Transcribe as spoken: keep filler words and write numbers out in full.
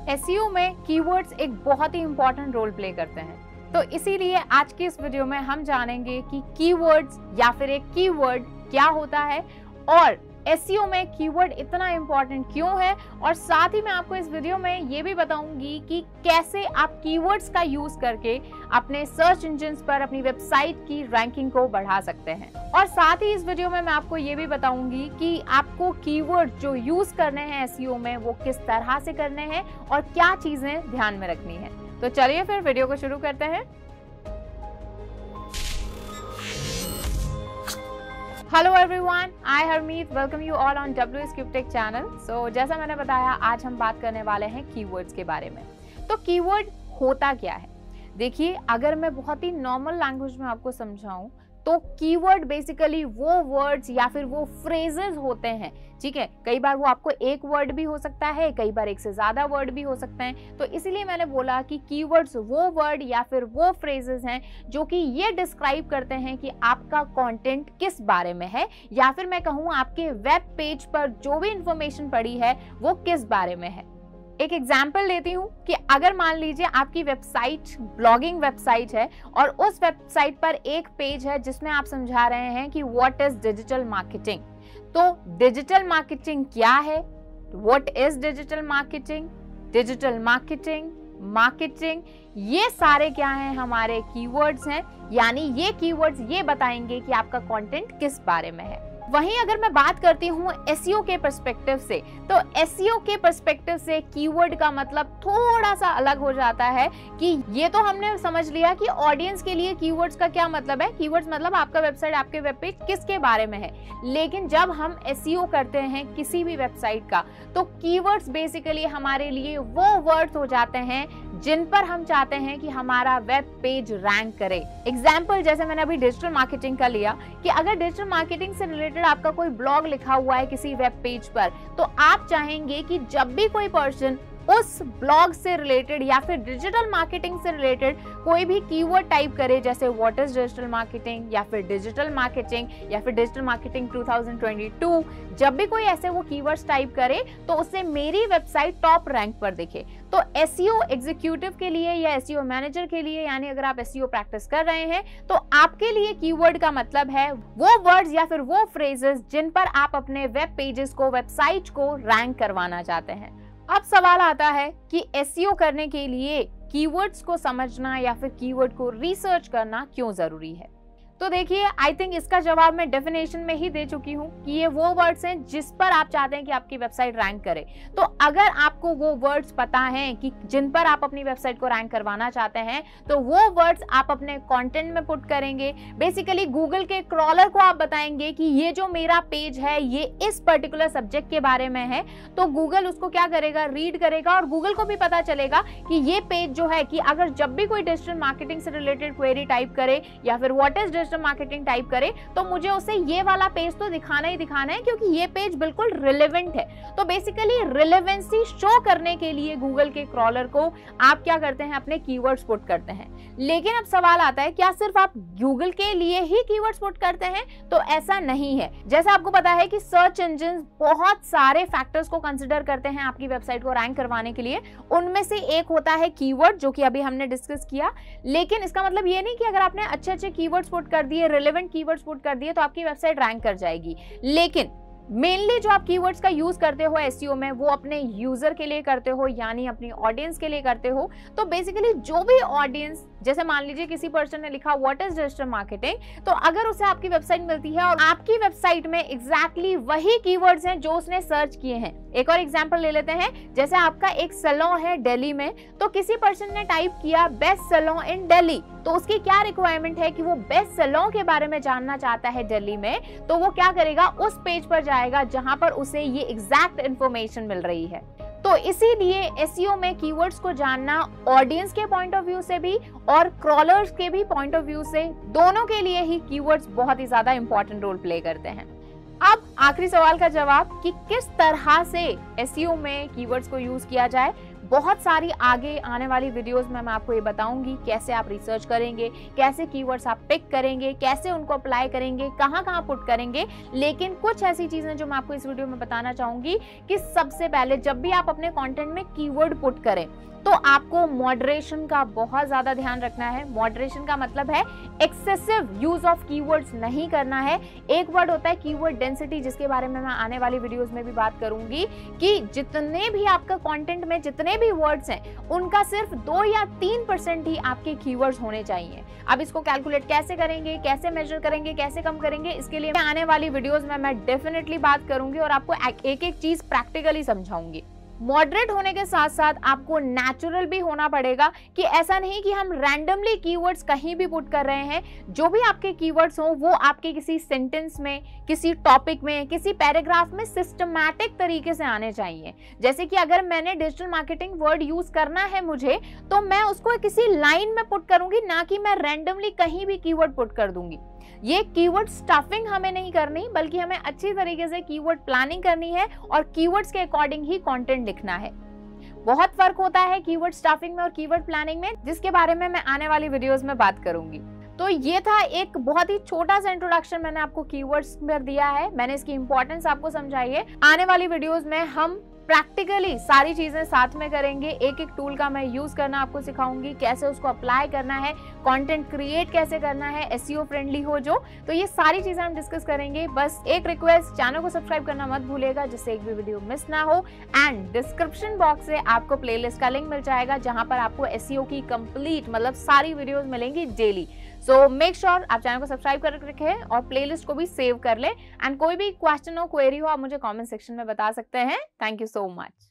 SEO में keywords एक बहुत ही इंपॉर्टेंट रोल प्ले करते हैं, तो इसीलिए आज की इस वीडियो में हम जानेंगे कि कीवर्ड्स या फिर एक कीवर्ड क्या होता है और एसईओ में कीवर्ड इतना इंपॉर्टेंट क्यों है, और साथ ही मैं आपको इस वीडियो में ये भी बताऊंगी कि कैसे आप कीवर्ड्स का यूज करके अपने सर्च इंजिन्स पर अपनी वेबसाइट की रैंकिंग को बढ़ा सकते हैं। और साथ ही इस वीडियो में मैं आपको ये भी बताऊंगी कि आपको कीवर्ड जो यूज करने हैं एसईओ में वो किस तरह से करने हैं और क्या चीजें ध्यान में रखनी है। तो चलिए फिर वीडियो को शुरू करते हैं। Hello everyone, I Harmeet welcome you all on W S cube tech channel. So जैसा मैंने बताया, आज हम बात करने वाले हैं कीवर्ड्स के बारे में। तो कीवर्ड होता क्या है? देखिए, अगर मैं बहुत ही नॉर्मल लैंग्वेज में आपको समझाऊं तो कीवर्ड बेसिकली वो वर्ड्स या फिर वो फ्रेजेस होते हैं, ठीक है। कई बार वो आपको एक वर्ड भी हो सकता है, कई बार एक से ज्यादा वर्ड भी हो सकते हैं। तो इसीलिए मैंने बोला कि कीवर्ड्स वो वर्ड या फिर वो फ्रेजेस हैं जो कि ये डिस्क्राइब करते हैं कि आपका कंटेंट किस बारे में है, या फिर मैं कहूँ आपके वेब पेज पर जो भी इंफॉर्मेशन पड़ी है वो किस बारे में है। एक एग्जाम्पल लेती हूँ कि अगर मान लीजिए आपकी वेबसाइट ब्लॉगिंग वेबसाइट है और उस वेबसाइट पर एक पेज है जिसमें आप समझा रहे हैं कि व्हाट इज डिजिटल मार्केटिंग। तो डिजिटल मार्केटिंग क्या है, what is digital marketing, digital marketing, marketing, ये सारे क्या हैं? हमारे कीवर्ड्स हैं। यानी ये कीवर्ड्स ये बताएंगे कि आपका कंटेंट किस बारे में है। वहीं अगर मैं बात करती हूँ एसईओ के पर्सपेक्टिव से, तो एसईओ के पर्सपेक्टिव से कीवर्ड का मतलब थोड़ा सा अलग हो जाता है कि ये तो हमने समझ लिया कि ऑडियंस के लिए कीवर्ड्स का क्या मतलब है। कीवर्ड्स मतलब आपका वेबसाइट, आपके वेब पेज किसके बारे में है। लेकिन जब हम एसईओ करते हैं किसी भी वेबसाइट का, तो कीवर्ड्स बेसिकली हमारे लिए वो वर्ड्स हो जाते हैं जिन पर हम चाहते हैं कि हमारा वेब पेज रैंक करे। एग्जाम्पल जैसे मैंने अभी डिजिटल मार्केटिंग का लिया कि अगर डिजिटल मार्केटिंग से रिलेटेड आपका कोई ब्लॉग लिखा हुआ है किसी वेब पेज पर, तो आप चाहेंगे कि जब भी कोई पर्सन उस ब्लॉग से रिलेटेड या फिर डिजिटल मार्केटिंग से रिलेटेड कोई भी कीवर्ड टाइप करे, जैसे व्हाट इज डिजिटल मार्केटिंग या फिर डिजिटल मार्केटिंग या फिर digital marketing two thousand twenty two, जब भी कोई ऐसे वो कीवर्ड्स टाइप करे तो उससे मेरी वेबसाइट टॉप रैंक पर दिखे। तो एसईओ एग्जीक्यूटिव के लिए या एसईओ मैनेजर के लिए, यानी अगर आप एसईओ प्रैक्टिस कर रहे हैं तो आपके लिए कीवर्ड का मतलब है वो वर्ड्स या फिर वो फ्रेजेस जिन पर आप अपने वेब पेजेस को, वेबसाइट को रैंक करवाना चाहते हैं। अब सवाल आता है कि एसईओ करने के लिए कीवर्ड्स को समझना या फिर कीवर्ड को रिसर्च करना क्यों जरूरी है। तो देखिए, आई थिंक इसका जवाब मैं डेफिनेशन में ही दे चुकी हूँ कि ये वो वर्ड्स हैं जिस पर आप चाहते हैं कि आपकी वेबसाइट रैंक करे। तो अगर आपको वो वर्ड्स पता हैं कि जिन पर आप अपनी वेबसाइट को रैंक करवाना चाहते हैं, तो वो वर्ड्स आप अपने कंटेंट में पुट करेंगे। बेसिकली गूगल के क्रॉलर को आप बताएंगे कि ये जो मेरा पेज है ये इस पर्टिकुलर सब्जेक्ट के बारे में है, तो गूगल उसको क्या करेगा, रीड करेगा, और गूगल को भी पता चलेगा कि ये पेज जो है कि अगर जब भी कोई डिजिटल मार्केटिंग से रिलेटेड क्वेरी टाइप करे या फिर what is digital marketing type करे, तो मुझे उसे ये वाला पेज तो दिखाना ही दिखाना है क्योंकि ये पेज बिल्कुल रिलेवेंट है। तो बेसिकली रिलेवेंसी शो करने के लिए गूगल के क्रॉलर को आप क्या करते हैं, अपने कीवर्ड्स पुट करते हैं। लेकिन अब सवाल आता है, क्या सिर्फ आप गूगल के लिए ही कीवर्ड्स पुट करते हैं? तो ऐसा नहीं है। जैसा आपको पता है कि सर्च इंजिन बहुत सारे फैक्टर्स को कंसिडर करते हैं आपकी वेबसाइट को रैंक करवाने के लिए। उनमें से एक होता है कीवर्ड, जो कि अभी हमने डिस्कस किया। लेकिन इसका मतलब ये नहीं कि अगर आपने अच्छे अच्छे कीवर्ड्स पुट कर दिए, रिलेवेंट कीवर्ड्स पुट कर दिए, तो आपकी वेबसाइट रैंक कर जाएगी। लेकिन मेनली जो आप कीवर्ड्स का यूज करते हो एसईओ में, वो अपने यूजर के लिए करते हो, यानी अपनी ऑडियंस के लिए करते हो। तो बेसिकली जो भी ऑडियंस, जैसे मान लीजिए किसी पर्सन ने लिखा व्हाट इज डिजिटल मार्केटिंग, तो अगर उसे आपकी वेबसाइट मिलती है और आपकी वेबसाइट में एग्जैक्टली वही कीवर्ड्स हैं जो उसने सर्च किए हैं। एक और एग्जांपल ले लेते हैं, जैसे आपका एक सैलून है दिल्ली में, तो किसी पर्सन ने टाइप किया बेस्ट सैलून इन दिल्ली, तो उसकी क्या रिक्वायरमेंट है कि वो बेस्ट सैलून के बारे में जानना चाहता है दिल्ली में, तो वो क्या करेगा, उस पेज पर जाएगा जहां पर उसे ये एग्जैक्ट इंफॉर्मेशन मिल रही है। तो इसीलिए एसईओ में कीवर्ड्स को जानना ऑडियंस के पॉइंट ऑफ व्यू से भी और क्रॉलर्स के भी पॉइंट ऑफ व्यू से, दोनों के लिए ही कीवर्ड्स बहुत ही ज्यादा इंपॉर्टेंट रोल प्ले करते हैं। अब आखिरी सवाल का जवाब कि किस तरह से एसईओ में कीवर्ड्स को यूज किया जाए, बहुत सारी आगे आने वाली वीडियोस में मैं आपको ये बताऊंगी कैसे आप रिसर्च करेंगे, कैसे कीवर्ड्स आप पिक करेंगे, कैसे उनको अप्लाई करेंगे, कहाँ कहाँ पुट करेंगे। लेकिन कुछ ऐसी चीजें जो मैं आपको इस वीडियो में बताना चाहूंगी कि सबसे पहले जब भी आप अपने कंटेंट में कीवर्ड पुट करें तो आपको मॉडरेशन का बहुत ज्यादा ध्यान रखना है। मॉडरेशन का मतलब है एक्सेसिव यूज ऑफ कीवर्ड्स नहीं करना है। एक वर्ड होता है कीवर्ड डेंसिटी, जिसके बारे में मैं आने वाली वीडियोस में भी बात करूंगी कि जितने भी आपका कंटेंट में जितने भी वर्ड्स हैं उनका सिर्फ दो या तीन परसेंट ही आपके कीवर्ड्स होने चाहिए। अब इसको कैलकुलेट कैसे करेंगे, कैसे मेजर करेंगे, कैसे कम करेंगे, इसके लिए आने वाली वीडियोस में मैं डेफिनेटली बात करूंगी और आपको एक एक चीज प्रैक्टिकली समझाऊंगी। मॉडरेट होने के साथ साथ आपको नेचुरल भी होना पड़ेगा कि ऐसा नहीं कि हम रैंडमली कीवर्ड्स कहीं भी पुट कर रहे हैं। जो भी आपके कीवर्ड्स हो वो आपके किसी सेंटेंस में, किसी टॉपिक में, किसी पैराग्राफ में सिस्टमैटिक तरीके से आने चाहिए। जैसे कि अगर मैंने डिजिटल मार्केटिंग वर्ड यूज करना है मुझे, तो मैं उसको किसी लाइन में पुट करूंगी, ना कि मैं रैंडमली कहीं भी कीवर्ड पुट कर दूंगी। ये कीवर्ड स्टफिंग हमें नहीं करनी, बल्कि हमें अच्छी तरीके से कीवर्ड प्लानिंग करनी है और कीवर्ड्स के अकॉर्डिंग ही कंटेंट लिखना है। बहुत फर्क होता है कीवर्ड स्टफिंग में और कीवर्ड प्लानिंग में, जिसके बारे में मैं आने वाली वीडियोस में बात करूंगी। तो ये था एक बहुत ही छोटा सा इंट्रोडक्शन मैंने आपको कीवर्ड्स पर दिया है। मैंने इसकी इंपॉर्टेंस आपको समझाई है। आने वाली वीडियोस में हम प्रैक्टिकली सारी चीजें साथ में करेंगे। एक एक टूल का मैं यूज करना आपको सिखाऊंगी, कैसे उसको अप्लाई करना है, कंटेंट क्रिएट कैसे करना है, एसईओ फ्रेंडली हो जो। तो ये सारी चीजें हम डिस्कस करेंगे। बस एक रिक्वेस्ट, चैनल को सब्सक्राइब करना मत भूलिएगा जिससे एक भी वीडियो मिस ना हो। एंड डिस्क्रिप्शन बॉक्स से आपको प्लेलिस्ट का लिंक मिल जाएगा जहां पर आपको एसईओ की कंप्लीट मतलब सारी वीडियोस मिलेंगी डेली। सो मेक श्योर आप चैनल को सब्सक्राइब कर रखें और प्लेलिस्ट को भी सेव कर लें। एंड कोई भी क्वेश्चन हो, क्वेरी हो, आप मुझे कमेंट सेक्शन में बता सकते हैं। Thank you so much.